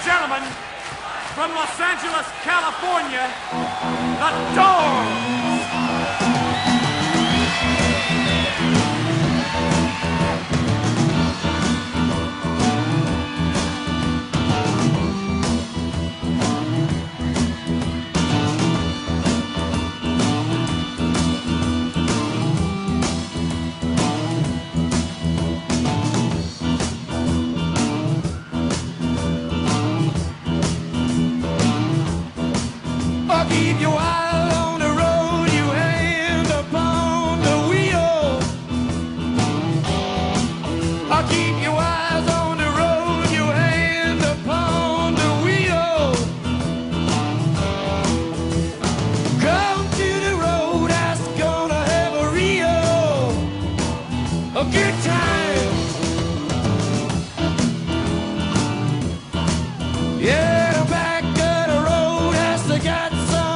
gentlemen, from Los Angeles, California, the Doors. Keep your eye on the road, you hand upon the wheel. I'll keep your eyes on the road, you hand upon the wheel. Come to the road, that's gonna have a good time. Yeah, the back of the road has to get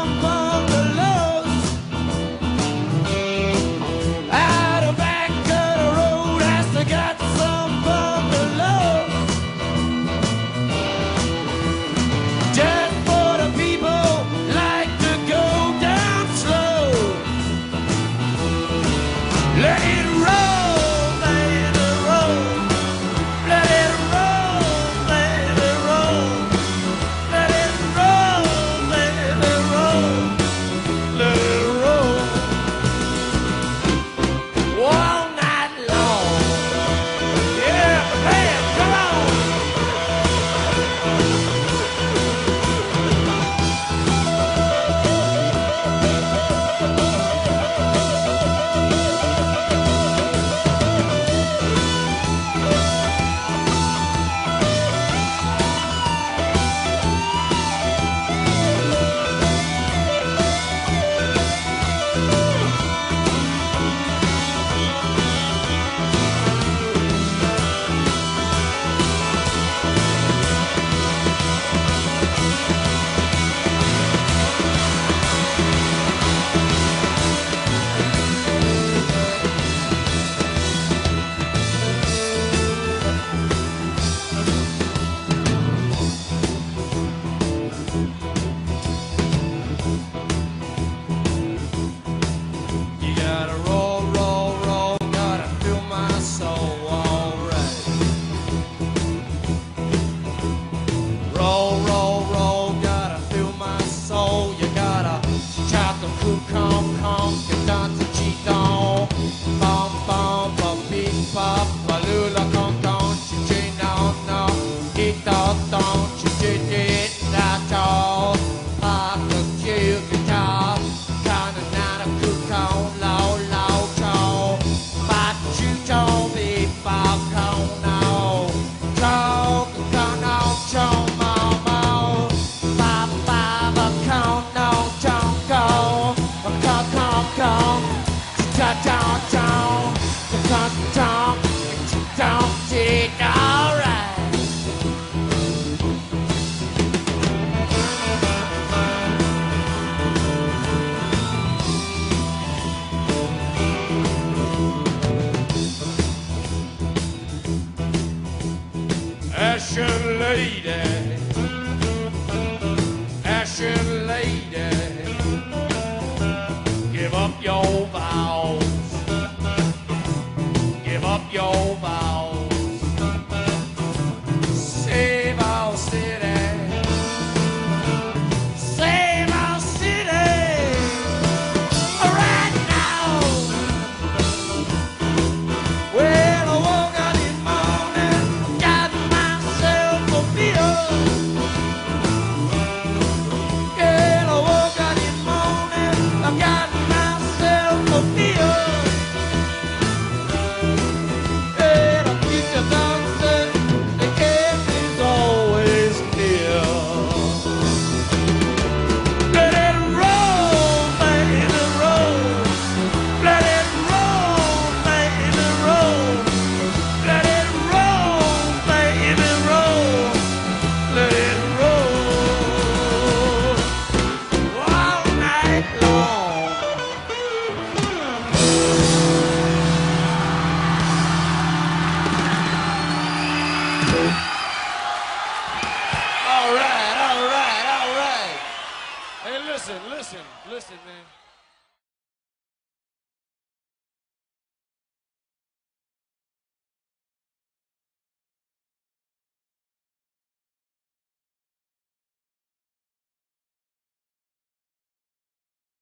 Ashen lady, give up your vows. Give up your vows. Save our city. Save our city right now. Well, I woke up this morning, got myself a beer. Yeah, I woke up this morning, I got myself a beer. Let it listen, man.